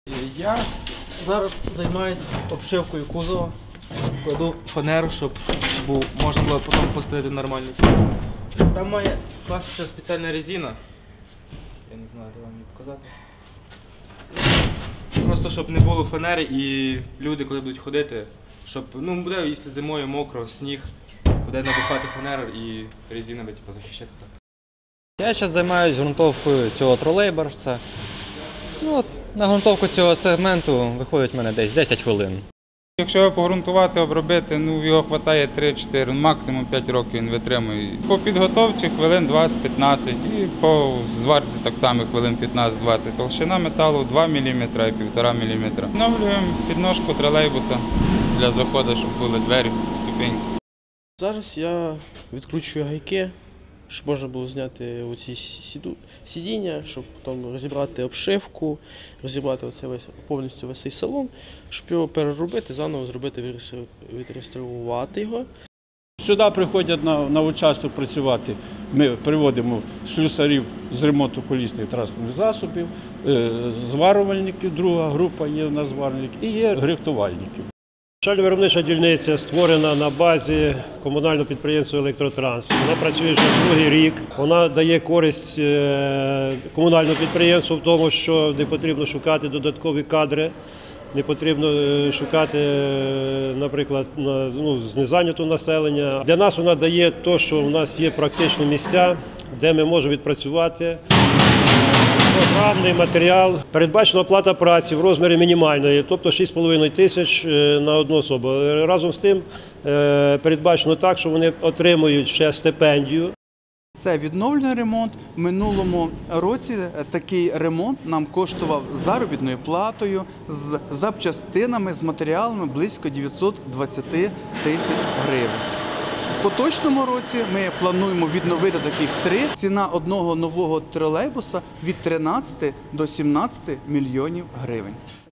Я зараз займаюся обшивкою кузова, кладу фанеру, щоб можна було потім поставити нормальний. Там має кластися спеціальна резина. Я не знаю, де вам її показати. Просто щоб не було фанери і люди, коли будуть ходити, щоб, буде, якщо зимою мокро, сніг, буде набухати фанеру і резина буде захищати так. Я зараз займаюся ґрунтовкою цього тролейбуса. На ґрунтовку цього сегменту виходить в мене десь 10 хвилин. Якщо його погрунтувати, обробити, його вистачає 3-4, максимум 5 років він витримує. По підготовці хвилин 20-15 і по зварці так само хвилин 15-20. Толщина металу 2 мм і 1,5 мм. Встановлюємо підножку тролейбуса для заходу, щоб були двері, ступеньки. Зараз я відкручую гайки, щоб можна було зняти оці сидіння, щоб потім розібрати обшивку, розібрати повністю весь цей салон, щоб його переробити, заново зробити, відреставрувати його. Сюди приходять на участок працювати. Ми приводимо слюсарів з ремонту колісних транспортних засобів, зварювальників, друга група є у нас зварювальників, і є грихтувальників. Навчально-виробнича дільниця створена на базі комунального підприємства «Електротранс». Вона працює вже другий рік. Вона дає користь комунальному підприємству в тому, що не потрібно шукати додаткові кадри, не потрібно шукати, наприклад, знезайнятого населення. Для нас вона дає те, що у нас є практичні місця, де ми можемо відпрацювати. Програмний матеріал. Передбачена оплата праці в розмірі мінімальної, тобто 6,5 тисяч на одну особу. Разом з тим передбачено так, що вони отримують ще стипендію. Це відновлений ремонт. В минулому році такий ремонт нам коштував заробітною платою, з запчастинами, з матеріалами близько 920 тисяч гривень. В поточному році ми плануємо відновити таких 3. Ціна одного нового тролейбуса від 13 до 17 мільйонів гривень.